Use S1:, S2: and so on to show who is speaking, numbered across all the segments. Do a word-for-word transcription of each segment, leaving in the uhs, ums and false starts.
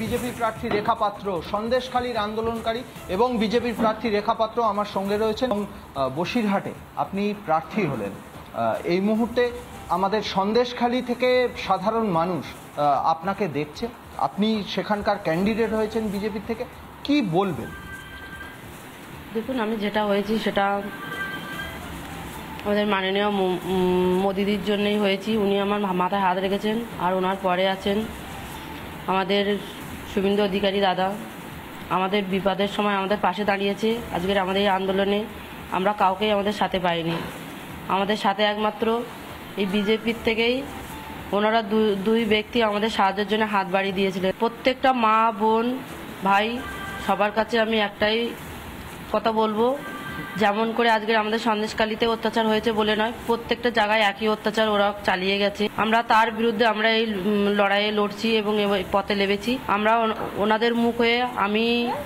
S1: BJP প্রার্থী রেখা পাত্র, সন্দেশখালীর আন্দোলনকারী এবং বিজেপির প্রার্থী রেখা পাত্র আমার সঙ্গে রয়েছেন। এবং বসিরহাটে আপনি প্রার্থী হলেন, এই মুহূর্তে আমাদের সন্দেশখালী থেকে সাধারণ মানুষ আপনাকে দেখছে, আপনি সেখানকার ক্যান্ডিডেট হয়েছেন বিজেপির থেকে, কি বলবেন?
S2: দেখুন, আমি যেটা হয়েছি সেটা আমাদের মাননীয় মোদিদির জন্যই হয়েছি। উনি আমার মাথায় হাত রেখেছেন, আর ওনার পরে আছেন আমাদের শুভেন্দু অধিকারী দাদা। আমাদের বিপদের সময় আমাদের পাশে দাঁড়িয়েছে। আজকের আমাদের এই আন্দোলনে আমরা কাউকেই আমাদের সাথে পাইনি। আমাদের সাথে একমাত্র এই বিজেপির থেকেই ওনারা দুই ব্যক্তি আমাদের সাহায্যের জন্য হাত বাড়িয়ে দিয়েছিলেন। প্রত্যেকটা মা, বোন, ভাই সবার কাছে আমি একটাই কথা বলবো, যেমন করে আজকের আমাদের সন্দেশখালীতে অত্যাচার হয়েছে বলে নয়, প্রত্যেকটা জায়গায় একই অত্যাচার ওরা চালিয়ে গেছে। আমরা তার বিরুদ্ধে আমরা এই লড়াইয়ে লড়ছি এবং পথে লেবেছি। আমরা ওনাদের মুখ হয়ে আমি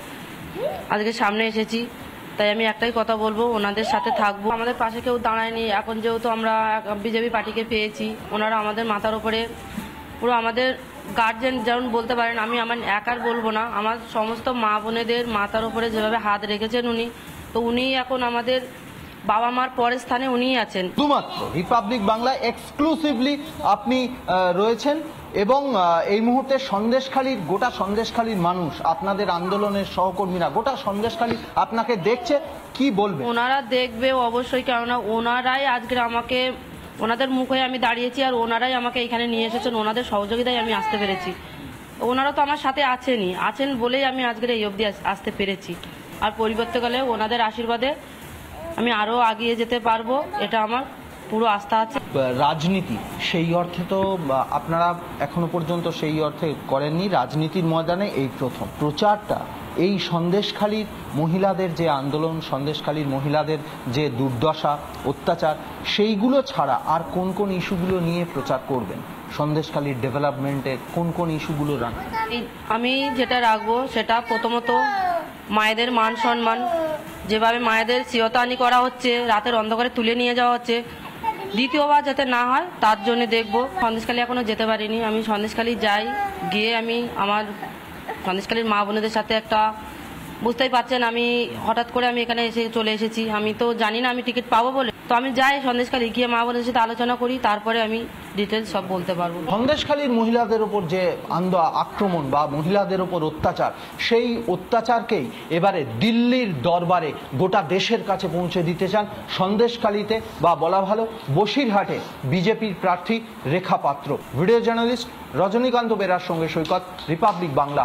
S2: আজকে সামনে এসেছি, তাই আমি একটাই কথা বলবো, ওনাদের সাথে থাকবো। আমাদের পাশে কেউ দাঁড়ায়নি, এখন যেহেতু আমরা বিজেপি পার্টিকে পেয়েছি, ওনারা আমাদের মাথার উপরে পুরো আমাদের গার্জেন যেমন বলতে পারেন, আমি আমার একার বলবো না, আমার সমস্ত মা বোনেদের মাথার উপরে যেভাবে হাত রেখেছেন উনি, তো উনি এখন আমাদের বাবা মার পরের স্থানে উনিই আছেন।
S1: শুধুমাত্র রিপাবলিক বাংলা এক্সক্লুসিভলি আপনি রয়েছেন এবং এই মুহূর্তে সন্দেশখালীর গোটা সন্দেশখালীর মানুষ, আপনাদের আন্দোলনের সহকর্মীরা, গোটা সন্দেশখালী আপনাকে দেখছে, কি বলবে?
S2: ওনারা দেখবে অবশ্যই, কেননা ওনারাই আজকে আমাকে, ওনাদের মুখে আমি দাঁড়িয়েছি আর ওনারাই আমাকে এখানে নিয়ে এসেছেন, ওনাদের সহযোগিতায় আমি আসতে পেরেছি। ওনারা তো আমার সাথে আছেনই, আছেন বলেই আমি আজকের এই অবধি আসতে পেরেছি। আর পরিবর্তকালে ওনাদের আশীর্বাদে আমি আরও এগিয়ে যেতে পারবো, এটা আমার পুরো আস্থা আছে।
S1: রাজনীতি সেই অর্থে তো আপনারা এখনো পর্যন্ত সেই অর্থে করেননি, রাজনীতির ময়দানে এই প্রথম প্রচারটা। এই সন্দেশখালীর মহিলাদের যে আন্দোলন, সন্দেশখালীর মহিলাদের যে দুর্দশা, অত্যাচার, সেইগুলো ছাড়া আর কোন কোন ইস্যুগুলো নিয়ে প্রচার করবেন? সন্দেশখালীর ডেভেলপমেন্টের কোন কোন ইস্যুগুলো রাখবেন?
S2: আমি যেটা রাখবো সেটা প্রথমত মায়েদের মান সম্মান, যেভাবে মায়েদের চিরতানি করা হচ্ছে, রাতের অন্ধকারে তুলে নিয়ে যাওয়া হচ্ছে, দ্বিতীয়বার যাতে না হয় তার জন্য দেখবো। সন্দেশখালী এখনো যেতে পারিনি, আমি সন্দেশখালী যাই, গিয়ে আমি আমার সন্দেশখালীর মা বোনেদের সাথে একটা, বুঝতেই পারছেন আমি হঠাৎ করে আমি এখানে এসে চলে এসেছি, আমি তো জানি না আমি টিকিট পাবো বলে, তো আমি যাই সন্দেশখালী, গিয়ে মা বোনের সাথে আলোচনা করি, তারপরে আমি ডিটেলস সব বলতে পারবো।
S1: সন্দেশখালীর মহিলাদের উপর যে আন্দ আক্রমণ বা মহিলাদের উপর অত্যাচার, সেই অত্যাচারকেই এবারে দিল্লির দরবারে গোটা দেশের কাছে পৌঁছে দিতে চান সন্দেশখালীতে, বা বলা ভালো বসিরহাটে বিজেপির প্রার্থী রেখা পাত্র। ভিডিও জার্নালিস্ট রজনীকান্ত বেরার সঙ্গে সৈকত, রিপাবলিক বাংলা।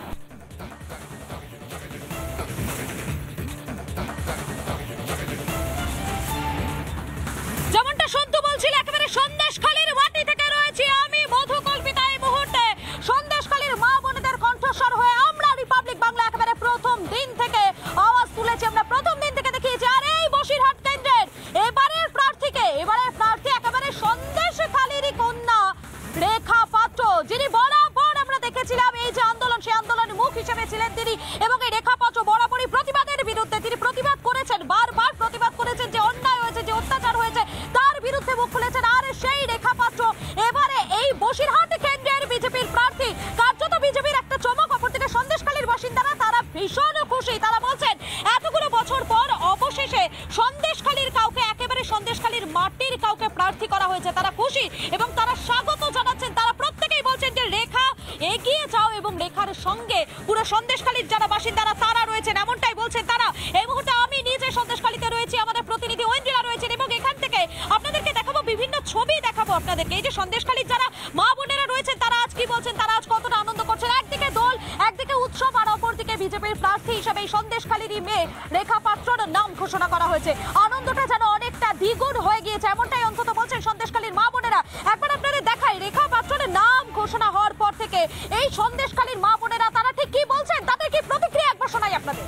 S3: সন্দেশখালীর মাটি থেকে রয়েছি আমি, মধু কল্পিতা। এই মুহূর্তে সন্দেশখালীর মা বোনেদের কণ্ঠস্বর হয়ে আমরা রিপাবলিক বাংলা একেবারে প্রথম দিন থেকে আওয়াজ তুলেছি, আমরা প্রথম দিন থেকে দেখিয়েছি। আর এই বসিরহাট কেন্দ্রের এবারের প্রার্থীকে, এবারের প্রার্থী একেবারে সন্দেশখালীরই কন্যা রেখা পাত্র, যিনি বরাবর আমরা দেখেছিলাম এই যে আন্দোলন, সেই আন্দোলনের মুখ হিসেবে ছিলেন তিনি। এবং এই রেখা পাত্র বরাবরই প্রতিবাদের বিরুদ্ধে, তিনি প্রতিবাদ করেছেন, বারবার প্রতিবাদ করেছেন, যে অন্যায় হয়েছে, যে অত্যাচার হয়েছে তার বিরুদ্ধে মুখ খুলেছেন। আর সেই রেখা পাত্র এবারে এই বসিরহাট কেন্দ্রের বিজেপির প্রার্থী। কার্যত বিজেপির একটা চমক, অপরদিকে সন্দেশখালীর বাসিন্দারা তারা ভীষণ খুশি। তারা বলছেন এতগুলো বছর পর অবশেষে সন্দেশখালীর কাউকে, একেবারে সন্দেশখালীর মাটির কাউকে প্রার্থী করা হয়েছে, তারা খুশি এবং তারা স্বাগত জানাচ্ছেন। তারা প্রত্যেকেই বলছেন যে রেখা এগিয়ে যাও, এবং রেখার সঙ্গে পুরো সন্দেশখালীর যারা বাসিন্দারা তারা রয়েছেন, এমনটাই বলছেন তারা। এই মুহূর্তে আমি নিজে সন্দেশখালীতে রয়েছি, আমাদের প্রতিনিধি ঐন্দ্রিলা রয়েছেন, এবং এখান থেকে আপনাদেরকে দেখাবো বিভিন্ন ছবি, দেখাবো আপনাদেরকে এই যে সন্দেশখালীর যারা মা বোনেরা রয়েছেন তারা আজ কি বলছেন, তারা আজ কতটা আনন্দ করছেন। একদিকে দোল, একদিকে উৎসব, আর অপরদিকে বিজেপির প্রার্থী হিসেবে এই সন্দেশখালীরই মেয়ে রেখা পাত্রর নাম ঘোষণা করা হয়েছে। আনন্দটা যেন অনেকটা দ্বিগুণ হয়ে গিয়েছে, এমনটাই অন্তত বলছেন সন্দেশখালীর মা বোনেরা। একবার আপনাদের দেখাই রেখা পাত্রর নাম ঘোষণা হওয়ার পর থেকে এই সন্দেশখালীর মা বোনেরা তারা ঠিক কি বলছেন, তাদের কি প্রতিক্রিয়া একবার শোনাই আপনাদের।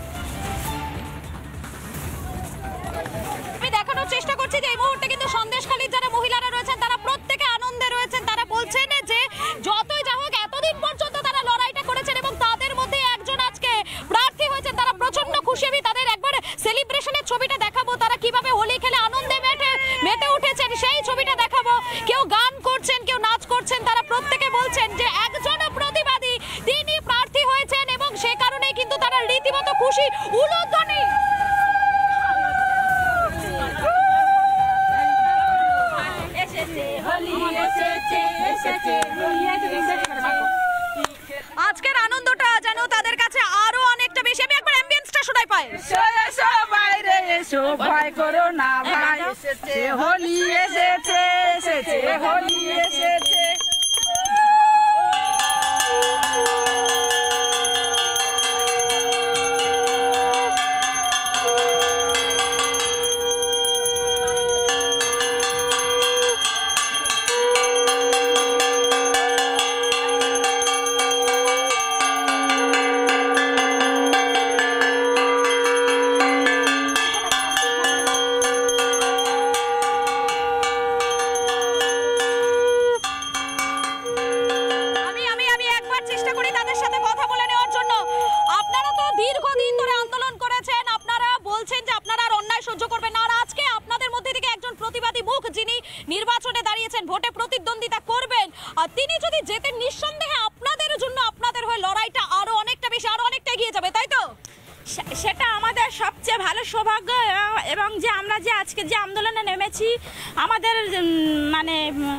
S3: আমি দেখানোর চেষ্টা করছি যে এই মুহূর্তে কিন্তু সন্দেশখালীর যারা মহিলারা রয়েছেন তারা প্রত্যেকে আনন্দে রয়েছেন। তারা বলছেন যে যতই যা হোক এতদিন পর্যন্ত তারা লড়াইটা করেছেন এবং তাদের মধ্যে একজন আজকে প্রার্থী হয়েছেন, তারা প্রচন্ড খুশি। আমি তাদের একবার সেলিব্রেশনের ছবিটা দেখাবো, তারা কিভাবে হোলি খেলে আনন্দে মেতে মেতে উঠেছেন সেই ছবিটা দেখাবো। কেউ গান করছেন, কেউ নাচ করছেন, তারা প্রত্যেকে বলছেন যে একজন প্রতিবাদী তিনি তারা রীতিমতো খুশি, উলুধ্বনি। আজকের আনন্দটা যেন তাদের কাছে আরো অনেকটা বেশি। আমি একবার অ্যাম্বিয়েন্সটা শোনাই পাই।
S4: বাইরে এসো, ভয় করো না ভাই, এসেছে হোলি, এসেছে এসেছে হোলি এসেছে।
S3: নির্বাচনে দাঁড়িয়েছেন, ভোটে প্রতিদ্বন্দ্বিতা করবেন, আর তিনি যদি যেতেন নিঃসন্দেহে আপনাদের জন্য আপনাদের হয়ে লড়াইটা আরো অনেকটা বেশি, আরো অনেকটা এগিয়ে যাবে, তাই তো?
S4: সেটা আমাদের সবচেয়ে ভালো সৌভাগ্য, এবং যে আমরা যে আজকে যে আন্দোলনে নেমেছি, আমাদের মানে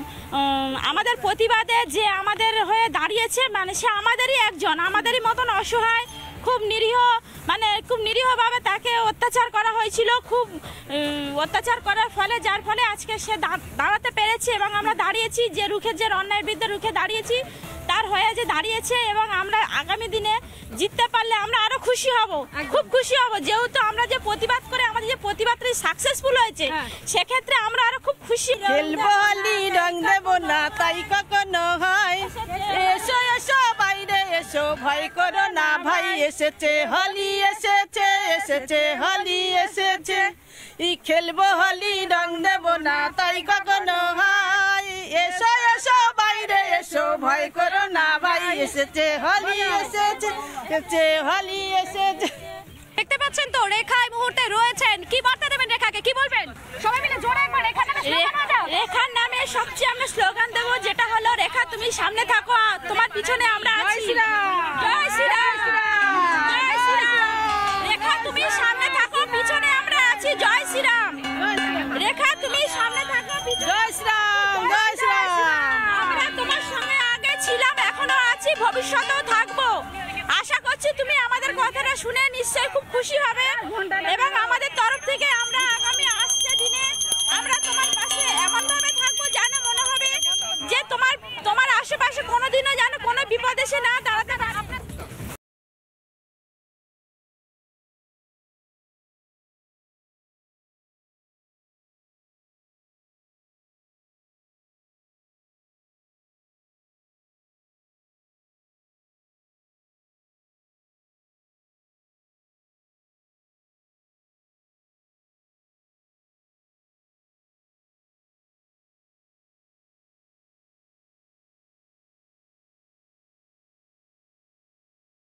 S4: আমাদের প্রতিবাদে যে আমাদের হয়ে দাঁড়িয়েছে, মানে সে আমাদেরই একজন, আমাদেরই মতন অসহায়, খুব নিরীহ, মানে খুব নিরীহভাবে তাকে অত্যাচার করা হয়েছিল, খুব অত্যাচার করার ফলে, যার ফলে আজকে সে দাঁড়াতে পেরেছে এবং আমরা দাঁড়িয়েছি, যে রুখে যে অন্যায়ের বিরুদ্ধে রুখে দাঁড়িয়েছি তার হয়ে যে দাঁড়িয়েছে, এবং আমরা আগামী দিনে জিততে পারলে আমরা আরো খুশি হব, খুব খুশি হব, যেহেতু আমরা যে প্রতিবাদ করে আমাদের যে প্রতিবাদটা সাকসেসফুল হয়েছে, সেক্ষেত্রে আমরা আরো খুব খুশি। খেলবো হোলি, রং দেব না তাই কখনো হয়, এসো এসো বাইরে এসো, ভয় করো না ভাই, এসেছে হোলি, এসেছে এসেছে হোলি এসেছে। ই খেলবো হোলি, রং দেব না তাই কখনো হয়, এসো এসো বাইরে এসো, ভয় করো না ভাই, এসেছে হোলি, এসেছে এসেছে হোলি এসেছে।
S3: দেখতে পাচ্ছেন তো রেখা এই মুহূর্তে রয়েছেন, কি বার্তা দেবেন রেখাকে, কি বলবেন? সবাই মিলে জোরে একবার রেখা নামে স্লোগান দাও।
S4: রেখার নামে সবচেয়ে আমরা স্লোগান দেবো, যেটা হলো রেখা তুমি সামনে থাকো, তোমার পিছনে আমরা আছি। জয় শ্রীরাম, জয় শ্রীরাম, জয় শ্রীরাম। রেখা তুমি সামনে থাকো, পিছনে আমরা আছি। জয় শ্রীরাম। রেখা তুমি সামনে থাকো, জয় শ্রীরাম, জয় শ্রীরাম। আমরা তোমার সঙ্গে আগে ছিলাম, এখনো আছি, ভবিষ্যতেও থাকবো। আশা করছি তুমি আমাদের কথাটা শুনে নিশ্চয়ই খুব খুশি হবে, এবং আমাদের তরফ থেকে আমরা আগামী আসছে দিনে আমরা তোমার পাশে এমন ভাবে থাকবো যেন মনে হবে যে তোমার তোমার আশেপাশে কোনোদিনও যেন কোনো বিপদ এসে না দাঁড়াতে